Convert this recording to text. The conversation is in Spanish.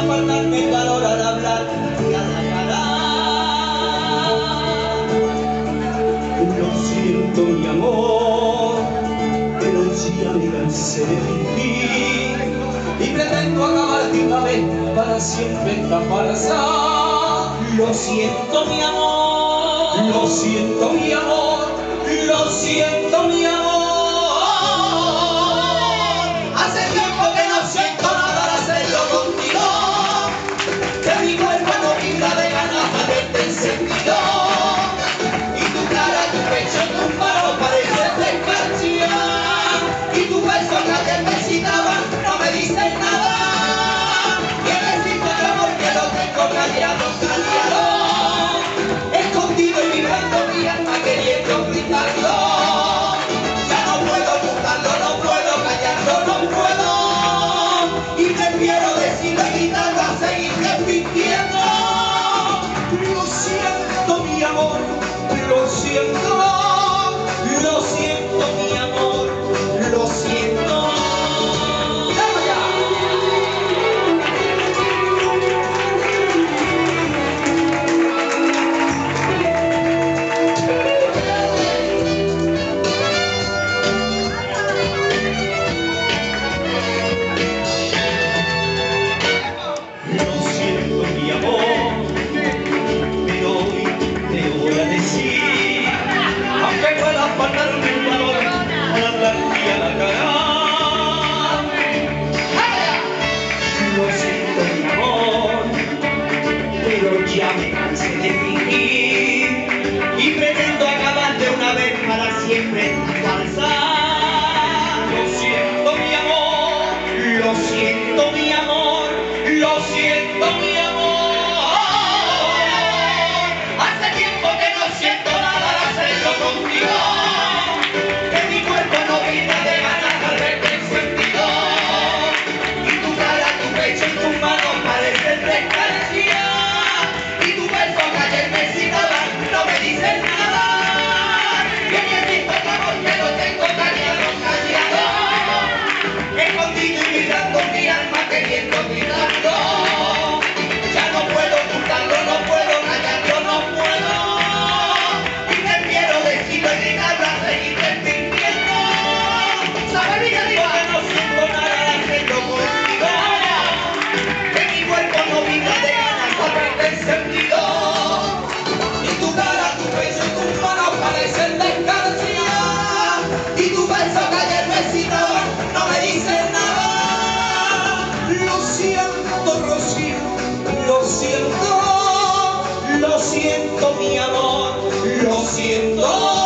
faltarme el valor al hablar y a la cara. Lo siento, mi amor, pero ya me cansé de fingir y pretendo acabar de una vez para siempre esta farsa. Lo siento, mi amor, lo siento, mi amor, lo siento, mi amor. Hace tiempo que no siento nada al hacerlo contigo, que mi cuerpo no vibra de ganas de verte encendido. Y tu cara, tu pecho, tus manos parecen descansión. Y tu beso que ayer me citaba no me dices nada. Y el besito de amor que lo tengo callado, callado, escondido y vibrando mi alma queriendo gritarlo. Ya no puedo ocultarlo, no puedo callarlo, no puedo. Y prefiero decirlo y gritarlo a seguirte mintiendo. Lo siento, mi amor, lo siento, mi amor, lo siento. Ya me cansé de fingir y pretendo acabar de una vez para siempre esta farsa. Lo siento, mi amor, lo siento, mi amor, lo siento, mi amor. Hace tiempo que no siento nada al hacerlo contigo, que mi cuerpo no vibra de ganas al verte encendido. Y tu cara, tu pecho y tus manos parecen descansión. No me dices nada, y en el mismo amor que lo tengo callado, callado, escondido y vibrando mi alma queriendo gritarlo. Ya no puedo ocultarlo, no puedo callarlo, no puedo. Y prefiero decirlo y gritarlo a seguirte mintiendo. ¿Sabes, mi amigo, que no siento nada de hacerlo contigo? Que mi cuerpo no vibra de ganas por verte encendido. Parecen descansión, y tu beso que ayer me citaba no me dice nada. Lo siento, Rocío, lo siento, mi amor, lo siento.